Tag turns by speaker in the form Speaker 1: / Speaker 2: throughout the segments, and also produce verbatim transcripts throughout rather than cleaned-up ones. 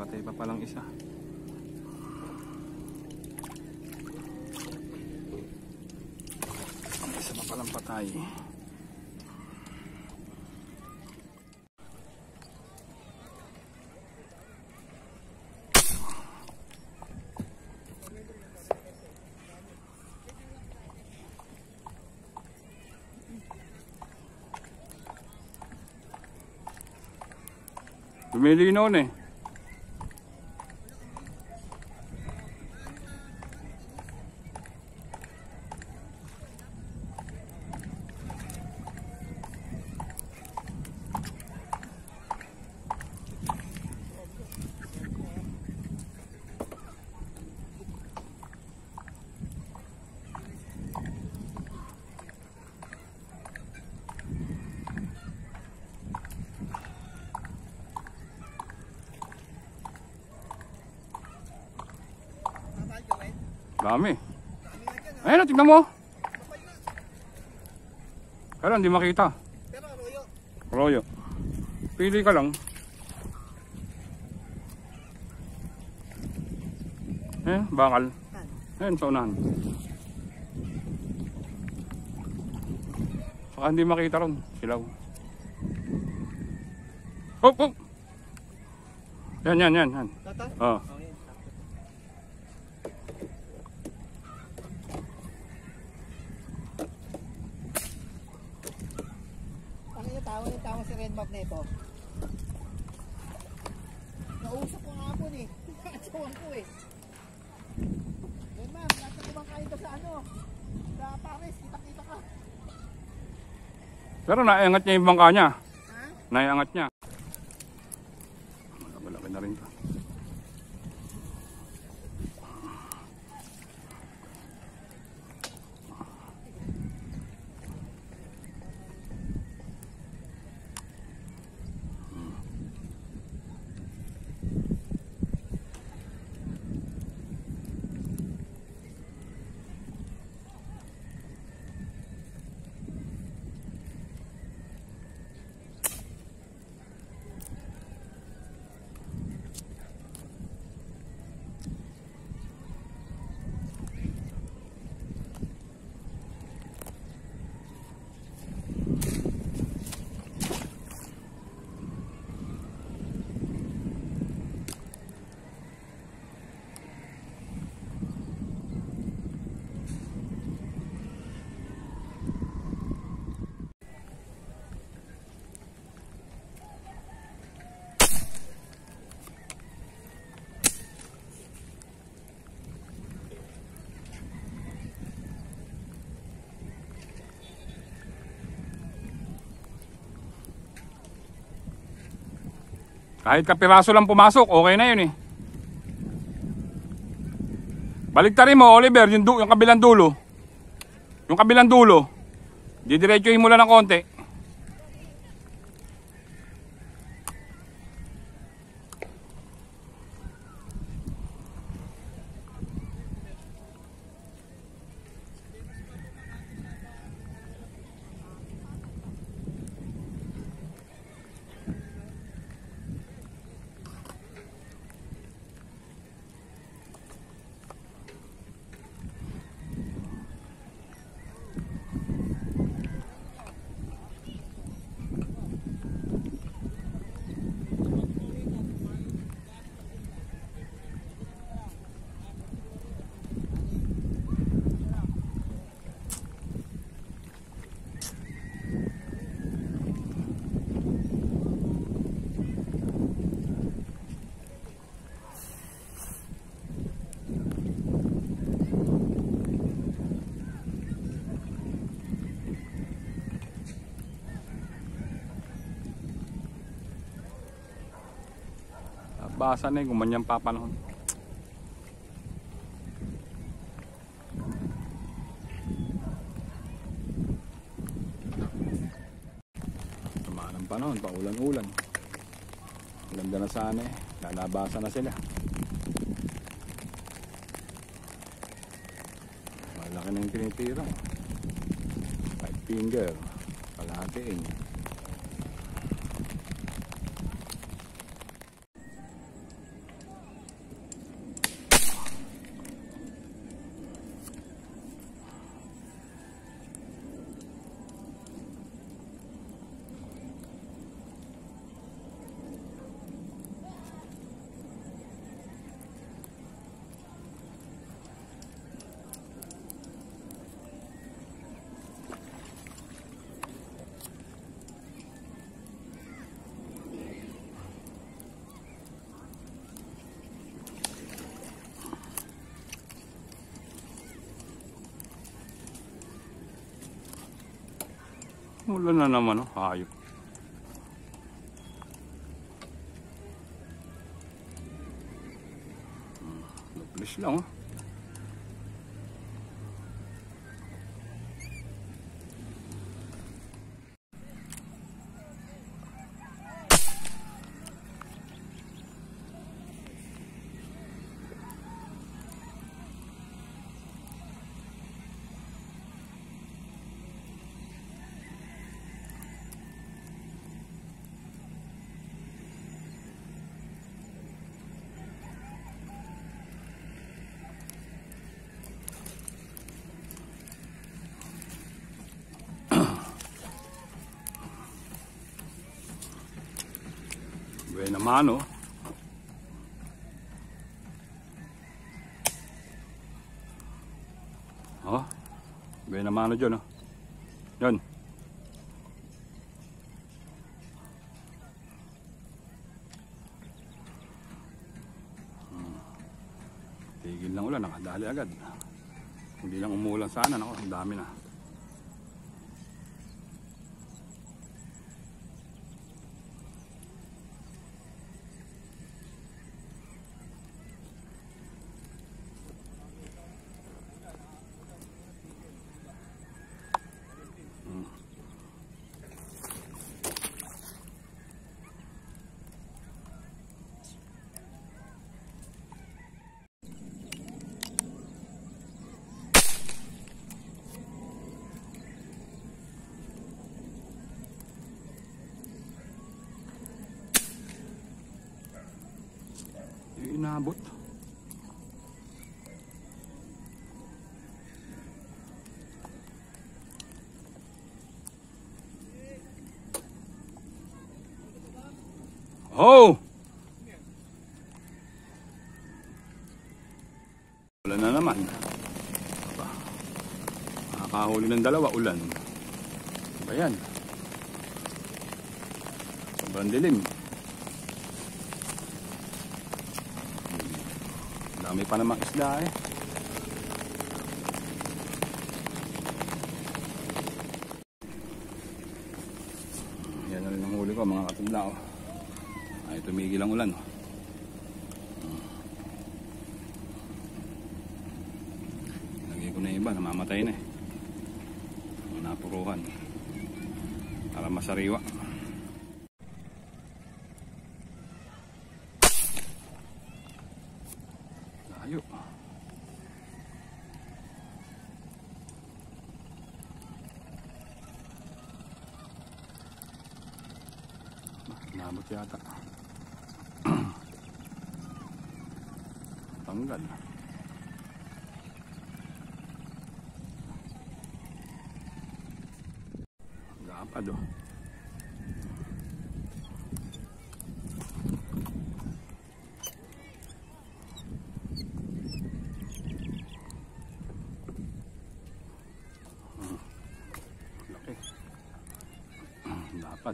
Speaker 1: Patay pa palang isa. Isa pa palang patay. Lumilinaw na eh. Dami. Ayun, tignan mo. Pero hindi makita.
Speaker 2: Pero royo.
Speaker 1: Royo. Pili ka lang. Eh, bakal. Ayun, sa unahan. Saka hindi makita ron. Silaw. Hop, hop. Yan, yan, yan. yan. Oo. Oh.
Speaker 2: Tawag si Red Map nito. Nausap ko nga po eh. Nakatsuwan ko eh. Red Map, nasa kumang kain ka sa ano? Sa Paris, kita-kita ka.
Speaker 1: Pero naiangat niya yung bangka niya.
Speaker 2: Ha?
Speaker 1: Naiangat niya. Malaki na rin ito. Kahit kapiraso lang pumasok, okay na yun eh. Baliktarin mo, Oliver, yung, du yung kabilang dulo. Yung kabilang dulo. Didiretsuhin mo lang ng konti. Basa na eh, gumanyang papanahon. Tumaan ang panahon, paulan-ulan. Ganda na sana eh, lalabasa na sila. Malaki na yung tinitira. Five finger, kalahatiin. Wala na naman, oh. Hayop. Hmm, Naglis lang, oh. Buena mano. Oh, buena mano dyan, oh. Yan. Hmm. Tigil lang ulan, nakadali agad. Hindi lang umulan sana, nako, ang dami na. Inabot. Oh! Ulan na naman. Aba. Nakakahuli ng dalawa, ulan. Ba yan? Sobrang dilim. Dami pa namang isda eh. Yan na rin ang huli ko mga katudla, oh. Ay tumigil ang ulan, oh. Lagay ko na yung iba, namamatay na eh. Napuruhan para masariwa. Layo. Nabot yata. Tanggal. Gapad, oh. Laki. Gapad.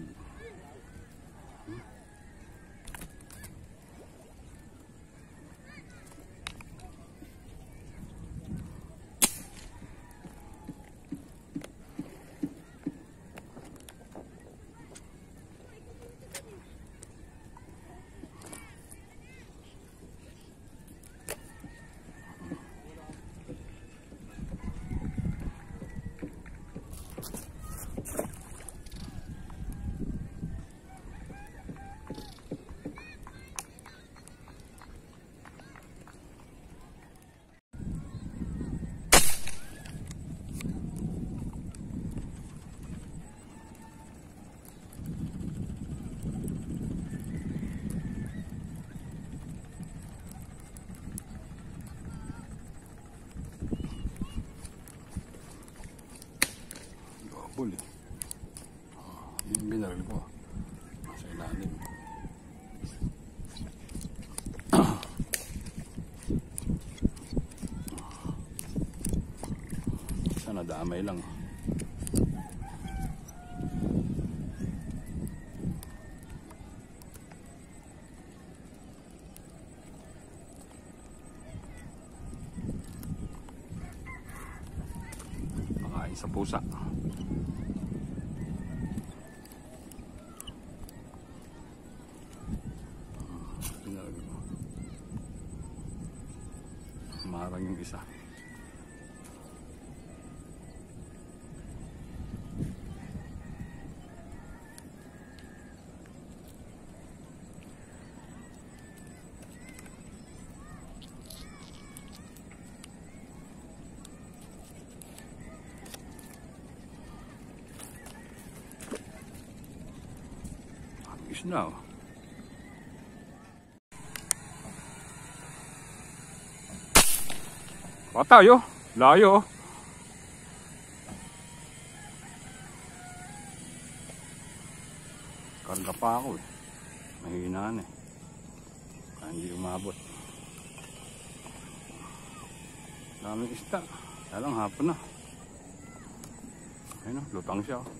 Speaker 1: Double eh. Oh, yun yung binaril ko. Sa ilalim. Sana damay lang. Pakain sa pusa. Marang yung isa. Na oh. Patayo, layo. Karga pa ako eh. Mahinaan eh. Kaya hindi umabot. Daming isda. Kaya lang hapon na. Ayun oh, lutang siya oh.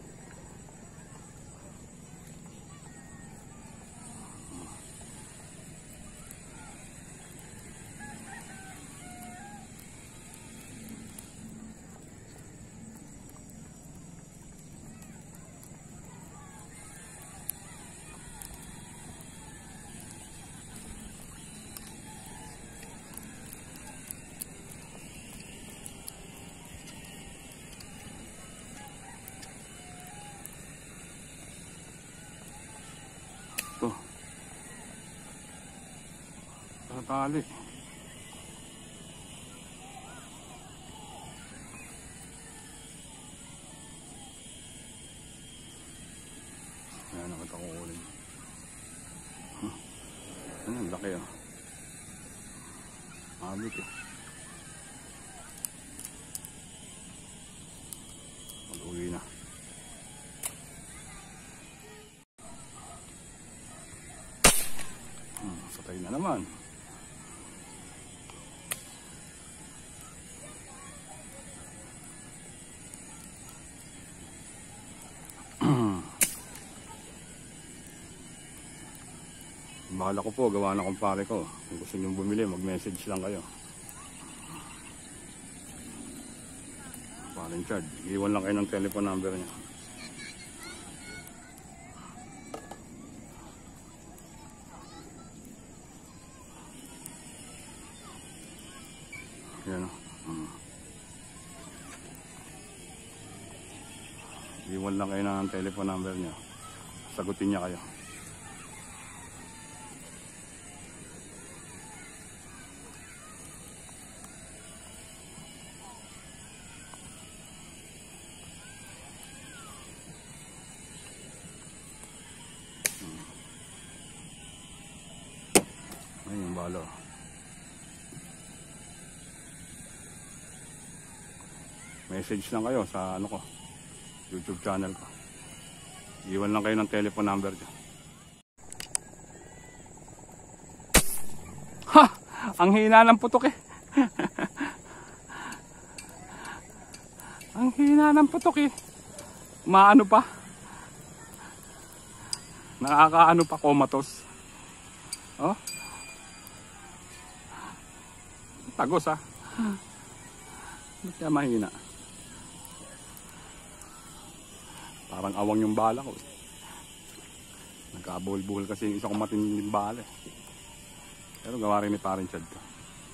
Speaker 1: Ito. Tatali. Ayan, nakita ko ulit. Huh. Ayan, laki ah. Abot eh. Mag-uwi na. Hmm, satay na naman. Bahala ko po, gawa na kumpare ko. Kung gusto nyo bumili, mag-message lang kayo. Paring Chad, iwan lang kayo ng telephone number niya. Yan o. Hmm. Iwan lang kayo ng telephone number niya. Sagutin niya kayo. Ayun yung balo. Message lang kayo sa ano ko, YouTube channel ko. Iwan lang kayo ng telephone number dyan. Ha! Ang hina ng putok eh. Ang hina ng putok eh. Maano pa? Nakakaano pa, komatos. Oh? Tagos ah. Ba't kaya mahina? Parang awang yung bala ko. Nagkabuhol-buhol kasi yung isa kong matinding bala. Pero gawa rin ni Paring Chad ko.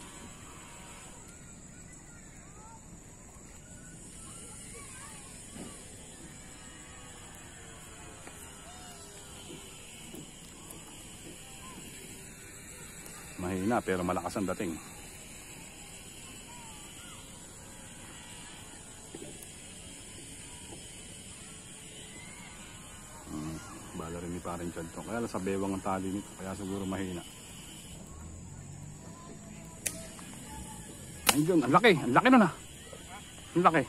Speaker 1: Mahina pero malakas ang dating. Bala rin ni Paring Chad to. Kaya sa bewang ang tali nito. Kaya siguro mahina. Ayun, ang laki. Ang laki nun ah. Ang laki.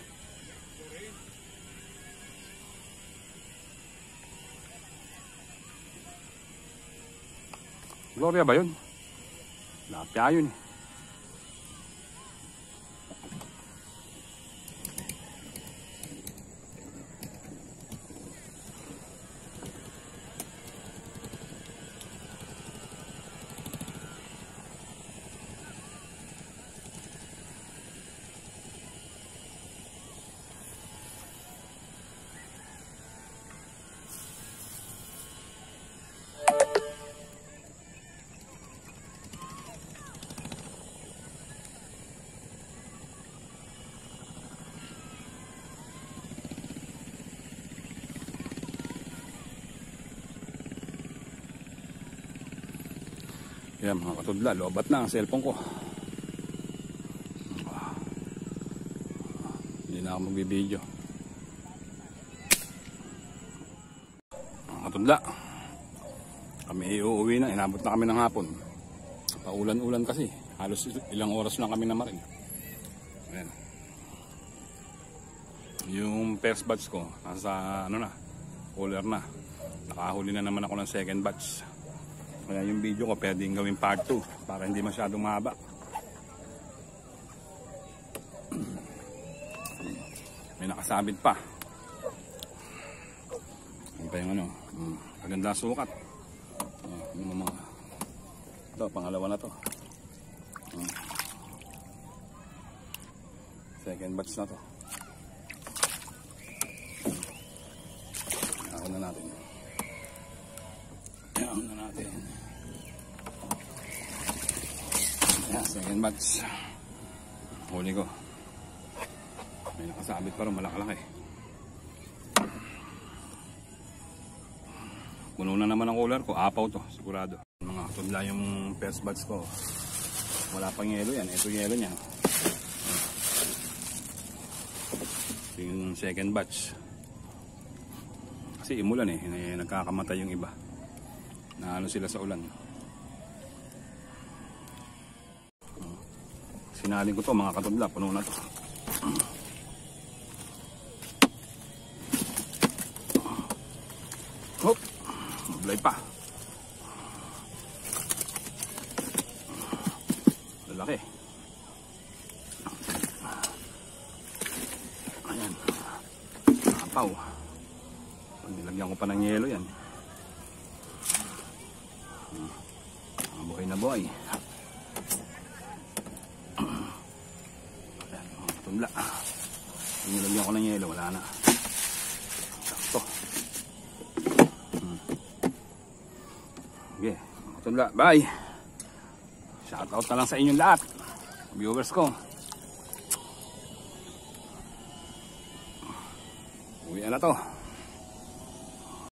Speaker 1: Gloria ba yun? Lapya yun eh. Yan mga katudla, lobat na ang cellphone ko. Hindi na ako magbibideo. Mga katudla, kami iuuwi na, inabot na kami ng hapon. Paulan-ulan kasi, halos ilang oras lang kami na marin. Ayan. Yung first batch ko, nasa ano na, cooler na. Nakahuli na naman ako ng second batch. Kaya yung video ko pwedeng gawin part two para hindi masyadong mahaba. May nakasabit pa. Yung pa yung ano, hmm, maganda sukat. Uh, yung mga, ito, pangalawa na to. Hmm. Second batch na to. Ako na natin. Ako na natin. Ayan, second batch. Huli ko. May nakasabit pa rin, malaki-laki. Puno na naman ang cooler ko, apaw to, sigurado. Mga katudla yung first batch ko. Wala pang yelo yan, ito yelo niya. Ito yung second batch. Kasi imulan eh, nagkakamatay yung iba. Naano sila sa ulan. Sinalin ko to mga katudla, puno na to. Hop, mablay pa. Lalaki. Ayan. Apaw. Nilagyan ko pa ng yelo yan. Buhay na buhay. Ayan, tumla. Nilagyan ko ng yelo, wala na. Sakto. Okay, tumla, bye. Shoutout na lang sa inyong lahat, viewers ko. Uwi na to.